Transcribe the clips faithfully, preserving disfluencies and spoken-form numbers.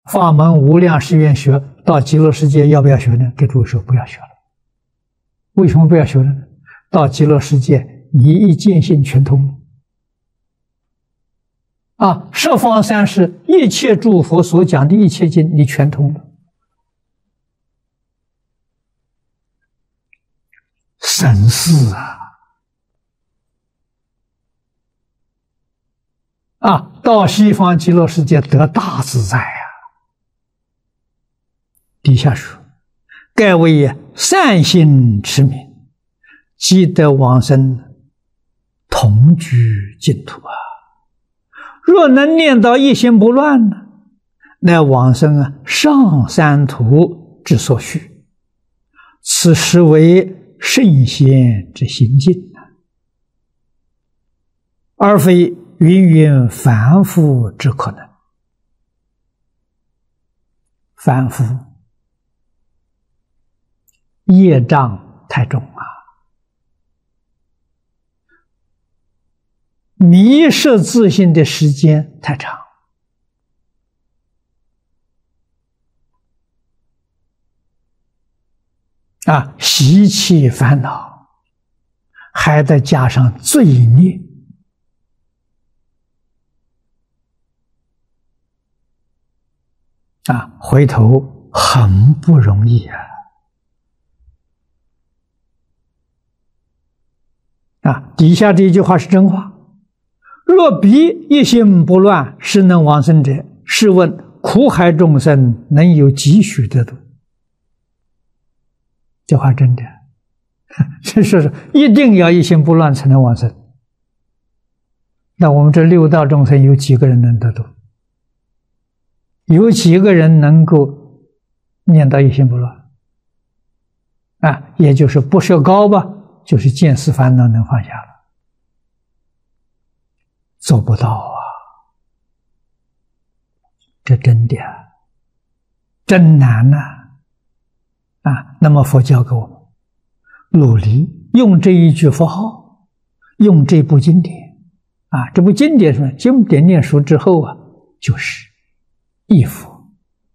法门无量誓愿学，到极乐世界要不要学呢？给诸位说不要学了。为什么不要学呢？到极乐世界，你一见性全通了。啊，十方三世一切诸佛所讲的一切经，你全通了。神事啊！啊，到西方极乐世界得大自在啊！底下说，盖为善心持名，即得往生同居净土啊！若能念到一心不乱呢，乃往生啊上三途之所需，此实为圣贤之行径啊，而非芸芸凡夫之可能。凡夫业障太重啊，迷失自信的时间太长啊，习气烦恼，还得加上罪孽啊，回头很不容易啊！啊，底下这一句话是真话。若彼一心不乱，实能往生者，试问苦海众生能有几许得度？这话真的，这是一定要一心不乱才能往生。那我们这六道众生有几个人能得度？有几个人能够念到一心不乱？啊，也就是不设高吧，就是见思烦恼能放下了。做不到啊，这真的真难呐！ 啊, 啊，那么佛教给我们努力用这一句佛号，用这部经典啊，这部经典是经典念熟之后啊，就是忆佛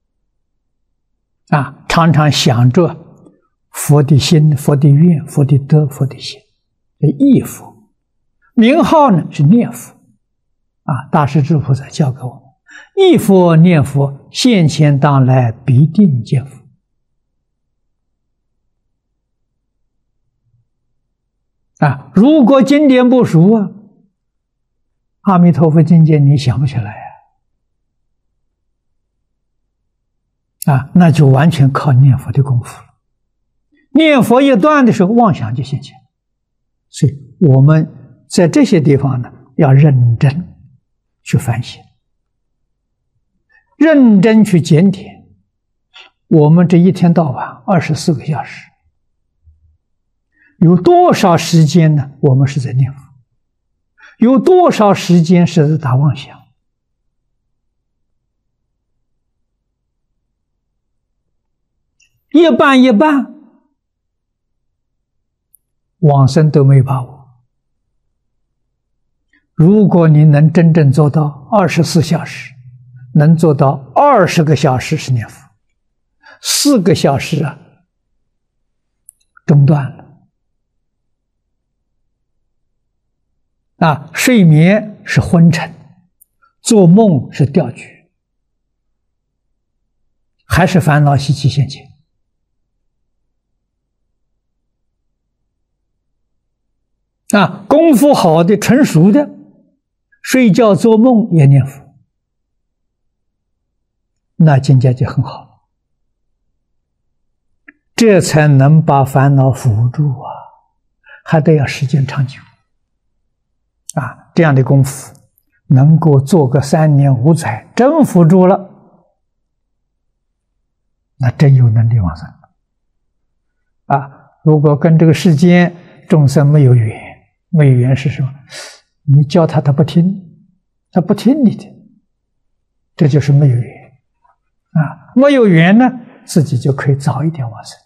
啊，常常想着佛的心、佛的愿、佛的德、佛的行，这忆佛。名号呢是念佛。 啊，大势至菩萨教给我们：忆佛念佛，现前当来必定见佛。啊，如果经典不熟啊，阿弥陀佛经典你想不起来啊，啊，那就完全靠念佛的功夫了。念佛一断的时候，妄想就现前。所以我们在这些地方呢，要认真 去反省，认真去检点。我们这一天到晚二十四个小时，有多少时间呢？我们是在念佛，有多少时间是在打妄想？一半一半，往生都没把握。 如果你能真正做到二十四小时，能做到二十个小时是念佛，四个小时啊中断了，啊，睡眠是昏沉，做梦是掉举，还是烦恼习气现前。啊，功夫好的、成熟的。 睡觉做梦也念佛，那境界就很好了，这才能把烦恼扶住啊！还得要时间长久啊！这样的功夫能够做个三年五载，真扶住了，那真有能力往生啊！如果跟这个世间众生没有缘，没有缘是什么？ 你教他，他不听，他不听你的，这就是没有缘啊！没有缘呢，自己就可以早一点往生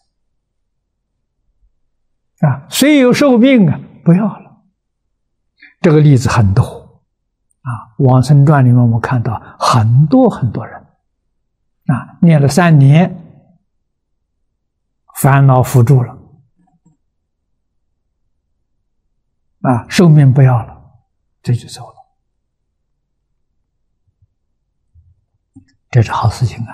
啊！谁有寿命啊？不要了。这个例子很多啊，《往生传》里面我们看到很多很多人啊，念了三年，烦恼伏住了，啊，寿命不要了，这就走了。这是好事情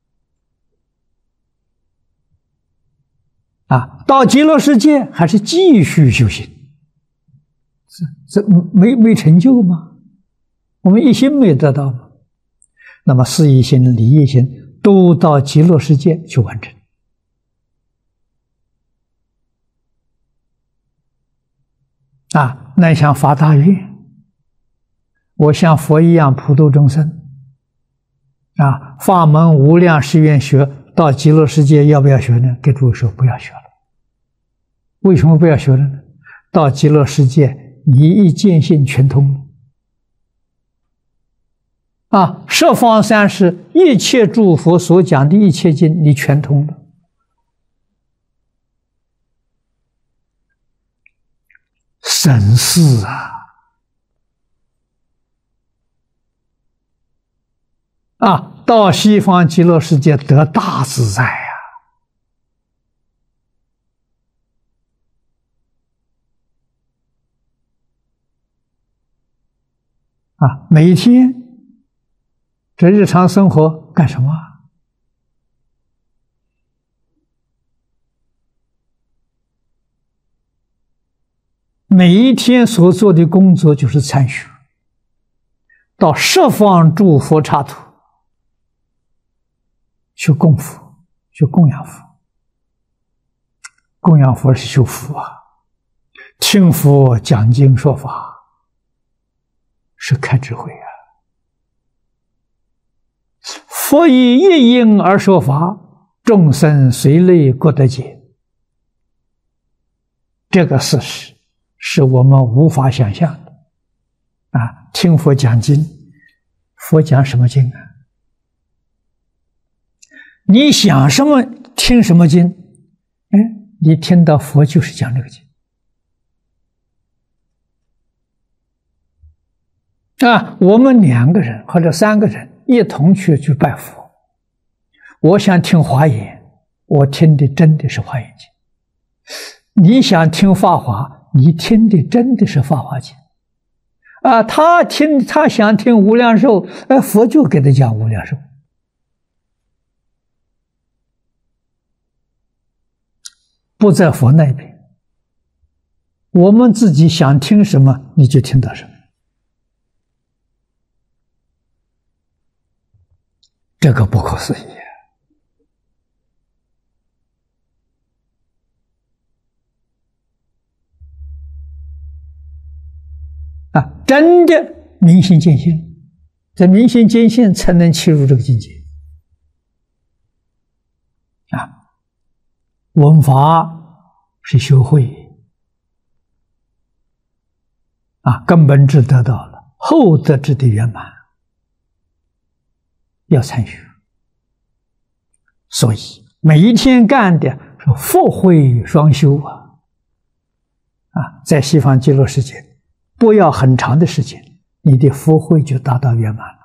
啊！啊，到极乐世界还是继续修行，这这没没成就吗？我们一心没得到吗？那么事业心、理业心都到极乐世界去完成。啊，那想发大愿，我像佛一样普度众生。啊，法门无量誓愿学，到极乐世界要不要学呢？给诸位说不要学了。为什么不要学了呢？到极乐世界，你一见性全通了。啊，十方三世一切诸佛所讲的一切经，你全通了。省事啊！啊，到西方极乐世界得大自在呀！啊，每一天这日常生活干什么？每一天所做的工作就是参学，到十方诸佛刹土去供佛，去供养佛。供养佛是修福啊，听佛讲经说法是开智慧啊。佛以一因而说法，众生随类各得解。这个事实是我们无法想象的啊！听佛讲经，佛讲什么经啊？你想什么听什么经，哎，你听到佛就是讲这个经啊。我们两个人或者三个人一同去去拜佛，我想听华严，我听的真的是华严经；你想听法华，你听的真的是法华经啊。他听他想听无量寿，哎，佛就给他讲无量寿。不在佛那边，我们自己想听什么，你就听到什么。这个不可思议啊！真的明心见性，这明心见性才能切入这个境界啊！闻法是修慧啊，根本智得到了，后得智的圆满要参与。所以每一天干的是佛慧双修啊！啊，在西方极乐世界，不要很长的时间，你的佛慧就达到圆满了。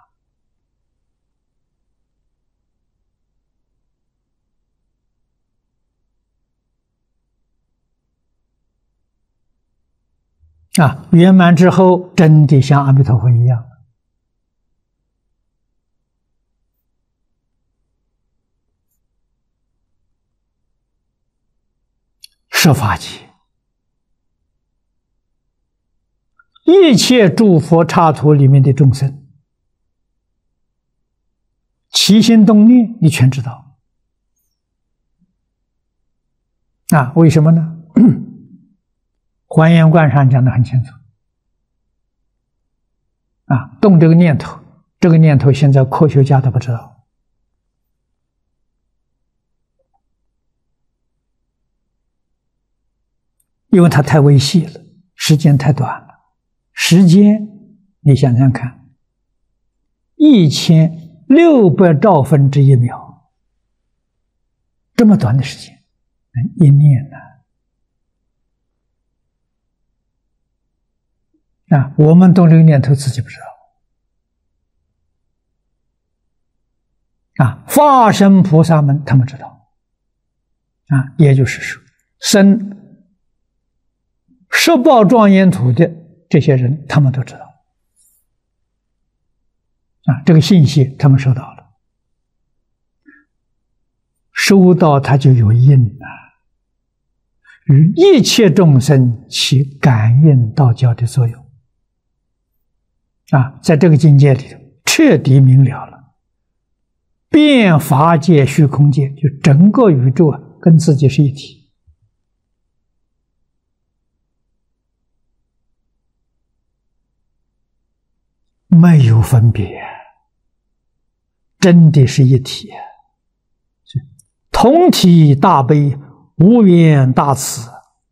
啊，圆满之后，真的像阿弥陀佛一样，十法界一切诸佛刹土里面的众生，起心动念，你全知道。啊，为什么呢？还原观上讲得很清楚啊，动这个念头，这个念头现在科学家都不知道，因为它太微细了，时间太短了。时间你想想看，一千六百兆分之一秒，这么短的时间，一念呢？啊，我们动这个念头自己不知道啊，化身菩萨们他们知道，啊，也就是说，生十报庄严土的这些人，他们都知道，啊，这个信息他们收到了，收到他就有应啊，与一切众生起感应道交的作用，啊，在这个境界里头彻底明了了。遍法界、虚空界，就整个宇宙啊，跟自己是一体，没有分别，真的是一体，同体大悲，无缘大慈，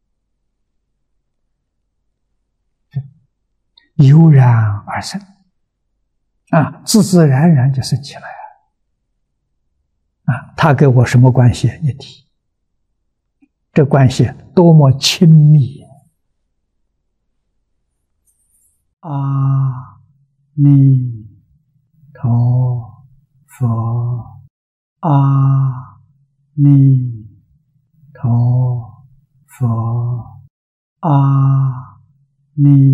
油然而生，啊，自自然然就生起来了。啊，他跟我什么关系？一体，这关系多么亲密！阿弥陀佛，阿弥陀佛，阿弥。